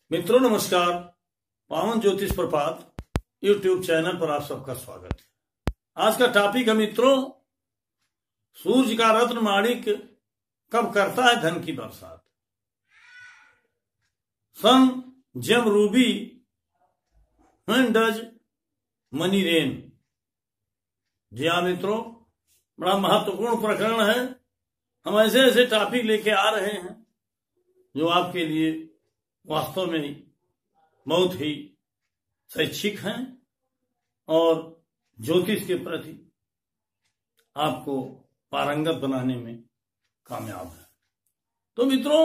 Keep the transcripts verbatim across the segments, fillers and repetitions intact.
मित्रों नमस्कार। पावन ज्योतिष प्रपात यूट्यूब चैनल पर आप सबका स्वागत है। आज का टॉपिक है मित्रों, सूर्य का रत्न माणिक कब करता है धन की बरसात। Sun gem ruby when does money rain. जी हाँ मित्रों, बड़ा महत्वपूर्ण प्रकरण है। हम ऐसे ऐसे टॉपिक लेके आ रहे हैं जो आपके लिए वास्तव में बहुत ही शैक्षिक हैं और ज्योतिष के प्रति आपको पारंगत बनाने में कामयाब है। तो मित्रों,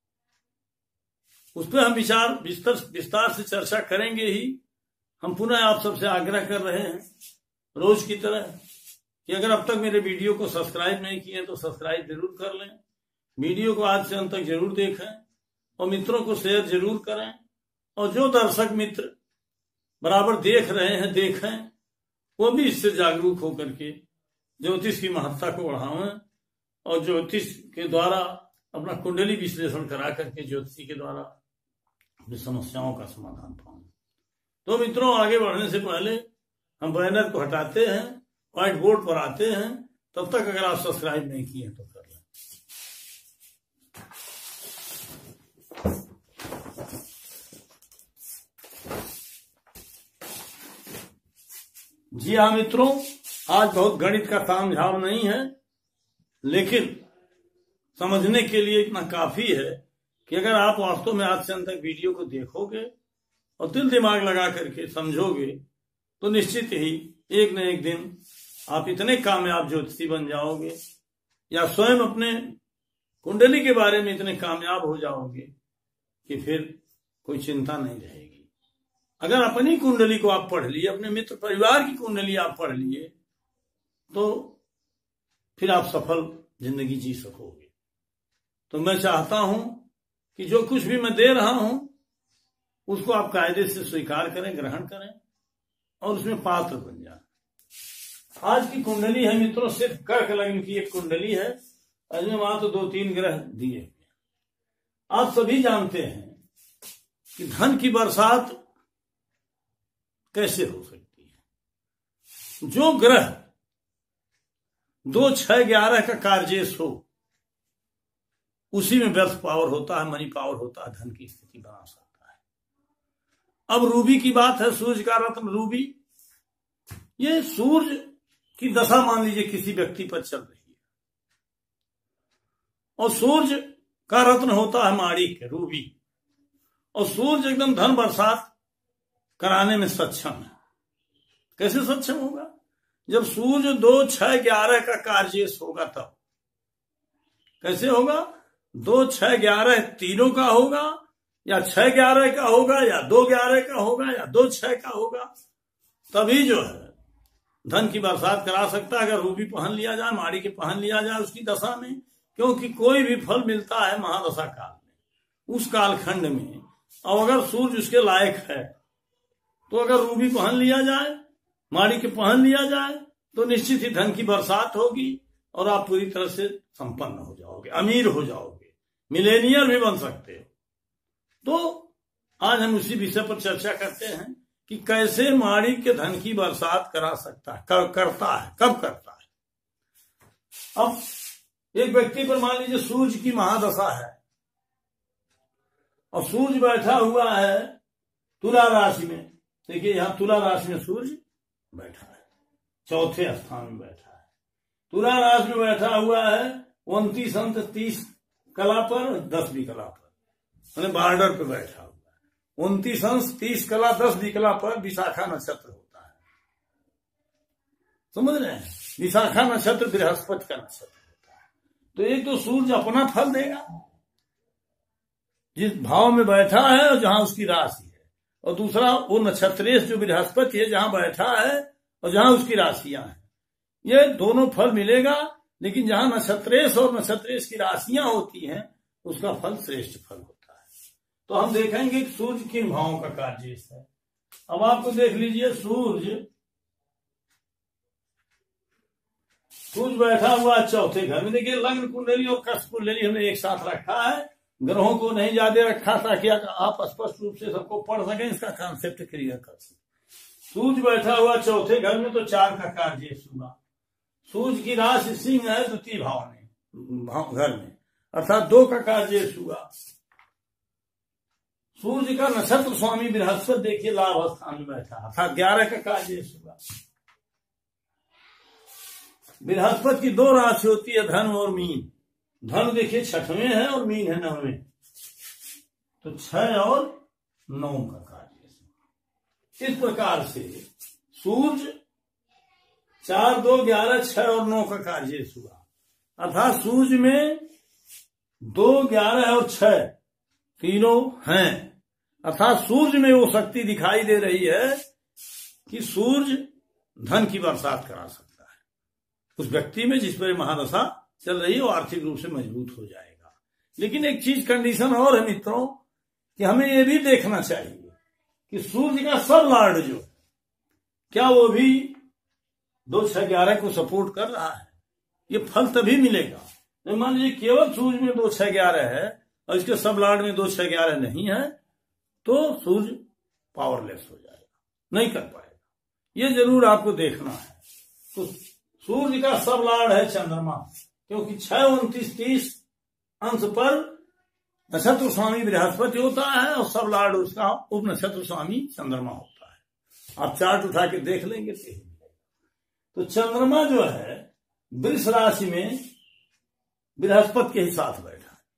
उस पर हम विचार विस्तार विस्तार से चर्चा करेंगे ही। हम पुनः आप सबसे आग्रह कर रहे हैं रोज की तरह कि अगर अब तक मेरे वीडियो को सब्सक्राइब नहीं किए तो सब्सक्राइब जरूर कर लें, वीडियो को आज से अंत तक जरूर देखें और मित्रों को शेयर जरूर करें। और जो दर्शक मित्र बराबर देख रहे हैं देखें, वो भी इससे जागरूक होकर के ज्योतिष की महत्ता को बढ़ावें और ज्योतिष के द्वारा अपना कुंडली विश्लेषण करा करके ज्योतिषी के द्वारा अपनी समस्याओं का समाधान पाएं। तो मित्रों, आगे बढ़ने से पहले हम बैनर को हटाते हैं, व्हाइट बोर्ड पर आते हैं। तब तक अगर आप सब्सक्राइब नहीं किए तो कर लें। जी हाँ मित्रों, आज बहुत गणित का ताम झाम नहीं है, लेकिन समझने के लिए इतना काफी है कि अगर आप वास्तव में आज से अंत तक वीडियो को देखोगे और दिल दिमाग लगा करके समझोगे तो निश्चित ही एक न एक दिन आप इतने कामयाब ज्योतिषी बन जाओगे या स्वयं अपने कुंडली के बारे में इतने कामयाब हो जाओगे कि फिर कोई चिंता नहीं रहेगी। अगर अपनी कुंडली को आप पढ़ लिए, अपने मित्र परिवार की कुंडली आप पढ़ लिए, तो फिर आप सफल जिंदगी जी सकोगे। तो मैं चाहता हूं कि जो कुछ भी मैं दे रहा हूं उसको आप कायदे से स्वीकार करें, ग्रहण करें और उसमें पात्र बन जाए। आज की कुंडली है मित्रों, सिर्फ कर्क लग्न की एक कुंडली है। इसमें वहां तो दो तीन ग्रह दिए हुए। आप सभी जानते हैं कि धन की बरसात कैसे हो सकती है। जो ग्रह दो छह ग्यारह का कार्जेश हो उसी में वेल्थ पावर होता है, मनी पावर होता है, धन की स्थिति बना सकता है। अब रूबी की बात है, सूर्य का रत्न रूबी। ये सूर्य की दशा मान लीजिए किसी व्यक्ति पर चल रही है और सूर्य का रत्न होता है माणिक, रूबी। और सूर्य एकदम धन बरसात कराने में सक्षम है। कैसे सक्षम होगा? जब सूर्य दो छह ग्यारह का कार्जेश होगा तब। कैसे होगा? दो छह ग्यारह तीनों का होगा या छह ग्यारह का होगा या दो ग्यारह का होगा या दो छह का होगा, तभी जो है धन की बरसात करा सकता है। अगर रूबी पहन लिया जाए, माड़ी के पहन लिया जाए उसकी दशा में, क्योंकि कोई भी फल मिलता है महादशा काल में, उस कालखंड में। और अगर सूर्य उसके लायक है तो अगर रूबी पहन लिया जाए, माड़ी के पहन लिया जाए, तो निश्चित ही धन की बरसात होगी और आप पूरी तरह से संपन्न हो जाओगे, अमीर हो जाओगे, मिलेनियर भी बन सकते हो। तो आज हम उसी विषय पर चर्चा करते हैं कि कैसे माड़ी के धन की बरसात करा सकता है, कर, करता है, कब करता है। अब एक व्यक्ति पर मान लीजिए सूर्य की महादशा है और सूर्य बैठा हुआ है तुला राशि में। देखिए यहां तुला राशि में सूर्य बैठा है, चौथे स्थान में बैठा है। तुला राशि में बैठा हुआ है उनतीस अंत तीस कला पर, दसवीं कला पर, मैंने बॉर्डर पे बैठा हुआ है। उनतीस अंश तीस कला दसवीं कला पर विशाखा नक्षत्र होता है। समझ रहे हैं? विशाखा नक्षत्र बृहस्पति का नक्षत्र होता है। तो एक तो सूर्य अपना फल देगा जिस भाव में बैठा है और जहां उसकी राशि है, और दूसरा वो नक्षत्रेश जो बृहस्पति है जहां बैठा है और जहां उसकी राशियां हैं, ये दोनों फल मिलेगा। लेकिन जहां नक्षत्रेश और नक्षत्रेश की राशियां होती हैं उसका फल श्रेष्ठ फल होता है। तो हम देखेंगे कि सूर्य किन भावों का कार्जेश है। अब आपको देख लीजिए, सूर्य सूर्य बैठा हुआ चौथे घर में। देखिए लग्न कुंडली और कष्ट कुंडली हमने एक साथ रखा है ग्रहों को नहीं ज्यादा रखा ताकि आप स्पष्ट रूप से सबको पढ़ सकें, इसका कॉन्सेप्ट क्लियर कर सकें। सूर्य बैठा हुआ चौथे घर में तो चार का कार्य हुआ। सूर्य की राशि सिंह है द्वितीय भाव में, भाव घर में, अर्थात दो का कार्य हुआ। सूर्य का नक्षत्र स्वामी बृहस्पति देखिए लाभ स्थान में बैठा, अर्थात ग्यारह का कार्य हुआ। बृहस्पति की दो राशि होती है धन और मीन। धन देखिए छठवें है और मीन है नौवें, तो छह और नौ का कार्य। इस प्रकार से सूर्य चार दो ग्यारह छह और नौ का कार्य हुआ, अर्थात सूर्य में दो ग्यारह और छह तीनों हैं, अर्थात सूर्य में वो शक्ति दिखाई दे रही है कि सूर्य धन की बरसात करा सकता है उस व्यक्ति में जिस पर महादशा चल रही है, वो आर्थिक रूप से मजबूत हो जाएगा। लेकिन एक चीज कंडीशन और है मित्रों कि हमें ये भी देखना चाहिए कि सूर्य का सब लॉर्ड जो है क्या वो भी दो छह ग्यारह को सपोर्ट कर रहा है। ये फल तभी मिलेगा, मान लीजिए केवल सूर्य में दो छह ग्यारह है और इसके सब लॉर्ड में दो छह ग्यारह नहीं है, तो सूर्य पावरलेस हो जाएगा, नहीं कर पाएगा। ये जरूर आपको देखना है। तो सूर्य का सब लॉर्ड है चंद्रमा, क्योंकि छह उनतीस तीस अंश पर नक्षत्र स्वामी बृहस्पति होता है और सब लॉर्ड उसका उप नक्षत्र स्वामी चंद्रमा होता है। आप चार्ट उठा के देख लेंगे तो चंद्रमा जो है वृष राशि में बृहस्पति के ही साथ बैठा है,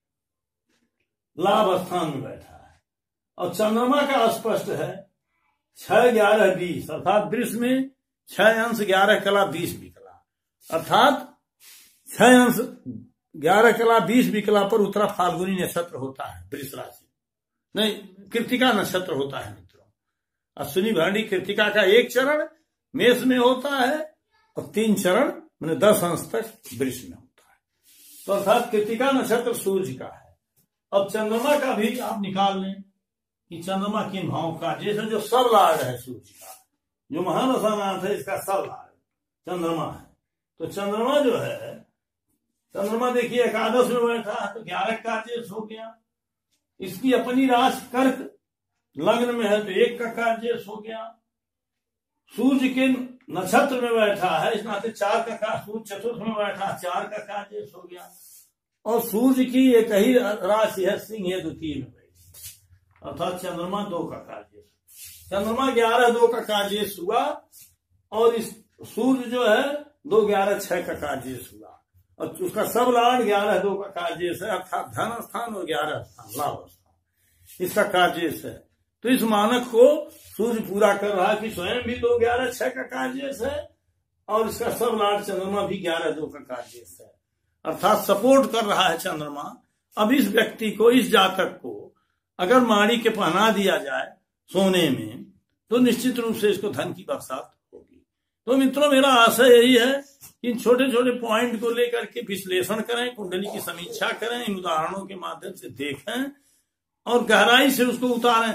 लाभ स्थान में बैठा है, और चंद्रमा का स्पष्ट है छह ग्यारह बीस, अर्थात वृष में छह अंश ग्यारह कला बीस विकला, अर्थात छह अंश ग्यारह कला बीस विकला पर उत्तरा फाल्गुनी नक्षत्र होता है वृष राशि, नहीं कृतिका नक्षत्र होता है मित्रों। अश्विनी भरणी कृतिका का एक चरण मेष में होता है और तीन चरण मैंने दस अंश तक वृष में होता है, तो अर्थात कृतिका नक्षत्र सूर्य का है। अब चंद्रमा का भी आप निकाल लें कि चंद्रमा किन भाव का, जैसे जो सब लॉर्ड है सूर्य का, जो महादशानाथ है इसका सब लॉर्ड चंद्रमा है। तो चंद्रमा जो है, चंद्रमा देखिए एकादश में बैठा है तो ग्यारह कार्य हो गया। इसकी अपनी राशि कर्क लग्न में है तो एक का कार्य हो गया। सूर्य के नक्षत्र में बैठा है इस नाते चार का कार्य, सूर्य चतुर्थ में बैठा चार का कार्य हो गया। और सूर्य की एक ही राशि है सिंह है द्वितीय में बैठी, अर्थात चंद्रमा दो का कार्य। चंद्रमा ग्यारह दो का कार्य हुआ और इस सूर्य जो है दो ग्यारह छह का कार्य हुआ, और उसका सब लॉर्ड ग्यारह दो का कार्य है, अर्थात धन स्थान और ग्यारह स्थान लाभ स्थान इसका कार्य है। तो इस मानक को सूर्य पूरा कर रहा है कि स्वयं भी दो ग्यारह छह का कार्य है और इसका सब लॉर्ड चंद्रमा भी ग्यारह दो का कार्य है, अर्थात सपोर्ट कर रहा है चंद्रमा। अब इस व्यक्ति को, इस जातक को अगर माड़ी के पहना दिया जाए सोने में तो निश्चित रूप से इसको धन की बरसात होगी। तो मित्रों मेरा आशय यही है कि इन छोटे छोटे पॉइंट को लेकर के विश्लेषण करें, कुंडली की समीक्षा करें, इन उदाहरणों के माध्यम से देखें और गहराई से उसको उतारें।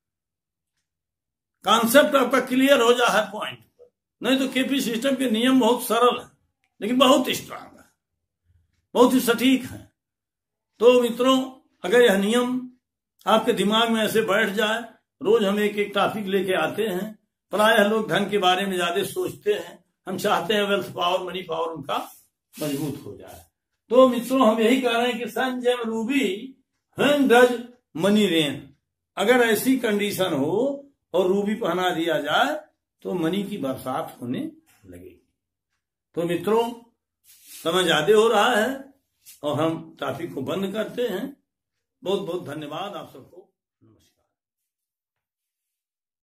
कॉन्सेप्ट आपका क्लियर हो जाए हर पॉइंट पर। नहीं तो केपी सिस्टम के नियम बहुत सरल है लेकिन बहुत स्ट्रांग है, बहुत ही सटीक है। तो मित्रों अगर यह नियम आपके दिमाग में ऐसे बैठ जाए, रोज हम एक एक टॉपिक लेके आते हैं, प्रायः लोग धन के बारे में ज्यादा सोचते हैं, हम चाहते हैं वेल्थ पावर मनी पावर उनका मजबूत हो जाए। तो मित्रों हम यही कह रहे हैं कि sun gem ruby when does money rain, अगर ऐसी कंडीशन हो और रूबी पहना दिया जाए तो मनी की बरसात होने लगेगी। तो मित्रों समय ज्यादा हो रहा है और हम टॉपिक को बंद करते हैं। बहुत बहुत धन्यवाद आप सबको।